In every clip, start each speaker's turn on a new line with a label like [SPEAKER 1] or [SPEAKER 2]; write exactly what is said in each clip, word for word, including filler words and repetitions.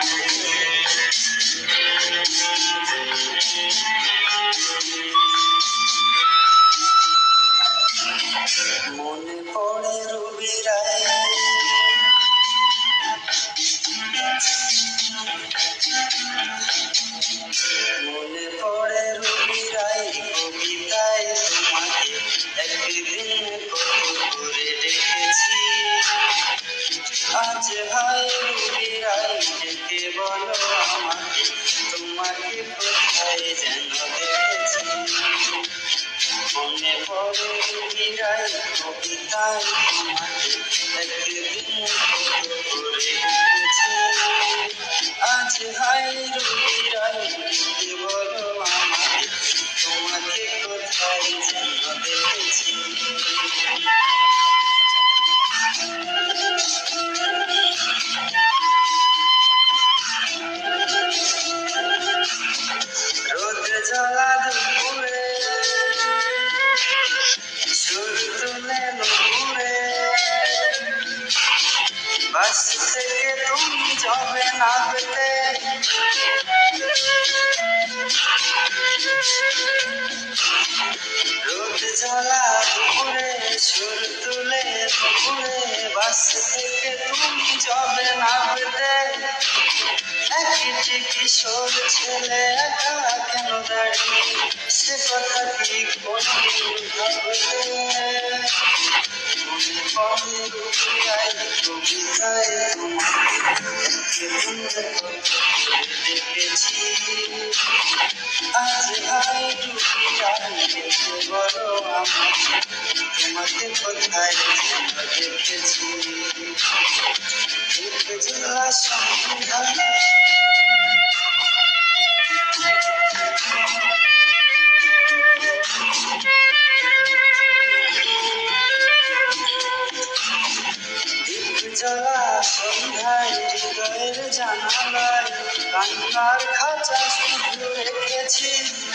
[SPEAKER 1] মনে পড়ে রবি রায়, মনে পড়ে রবি রায় কবিতায় তোমাকে একদিন কত করে ডেকেছি। আজ ভাই রবি রায় ডেকে বলো আমাকে, তোমাকে কোথায় যেন দেখেছি। মনে পড়ে রবি রায় কবিতায় তোমাকে একদিন কত করে ডেকেছি। আজ হাই রবি রায় ডেকে বলো আমাকে, তোমাকে কোথায় যেন দেখেছি। রোদ জ্বালা দুপুরে সুর তুলে নুপুরে, বাস থেকে তুমি যাবে নামতে। রোদ জ্বালা দুপুরে সুর তুলে নুপুরে, বাস থেকে তুমি যাবে নামতে। একটি কিশোর ছেলে একা কেন দাঁড়িয়ে, সে কথা কি কোনদিন ভাবলে। মনে পড়ে রবি রায় কবিতায় তোমাকে দেখেছি। আজ হাই রবি রায় ডেকে বলো আমাকে, তোমাকে কোথায় যেন দেখেছি। এক জোড়া সন্ধ্যা জ্বালা সন্ধ্যায় হৃদয়ের জানালায় কান্নার খাঁচা শুধু রেখেছি।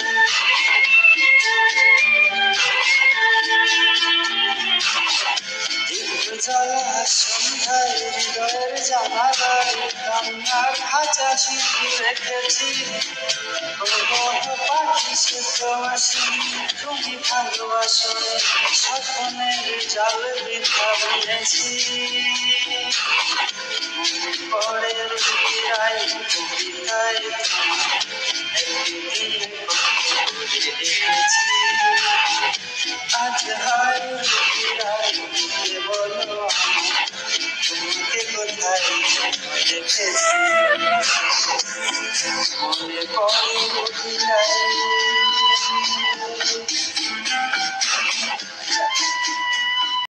[SPEAKER 1] জ্বালা সন্ধ্যায় হৃদয়ের জানালায় কান্নার খাঁচা শুধু রেখেছি। পাখি সে তো আসেনি, তুমি ভালোবাসো স্বপ্নের জাল বৃথা বুনেছি। মনে পড়ে রবি রায় কবিতায় একদিন করে দেখেছি। আজ হাই রবি রায় ডেকে বলো তোমাকে কোথায় দেখেছি। মনে পড়ে রবি রায়